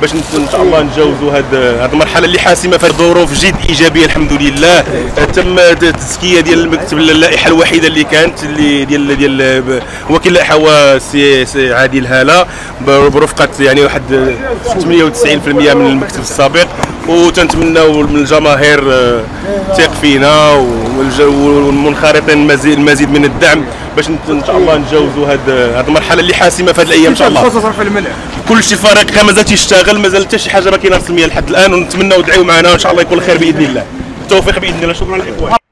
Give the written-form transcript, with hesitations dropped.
باش ان شاء الله نتجاوزوا هذه المرحله اللي حاسمه في ظروف جد ايجابيه الحمد لله. تم تزكيه ديال المكتب، اللائحه الوحيده اللي كانت اللي ديال وكيل اللائحه هو سي عادل هاله برفقه يعني واحد 98% من المكتب السابق، وتنتمناو من الجماهير تيق فينا والمنخرطين المزيد من الدعم باش ان شاء الله نتجاوزوا هذه المرحله اللي حاسمه في هذه الايام ان شاء الله. خصوصا في الملعب كل شيء الفريق مازال تيشتغل، مازال حتى شي حاجه ما كاينه رسميه لحد الان، ونتمناو تدعيو معنا وان شاء الله يكون الخير باذن الله. التوفيق باذن الله. شكرا للاخوان.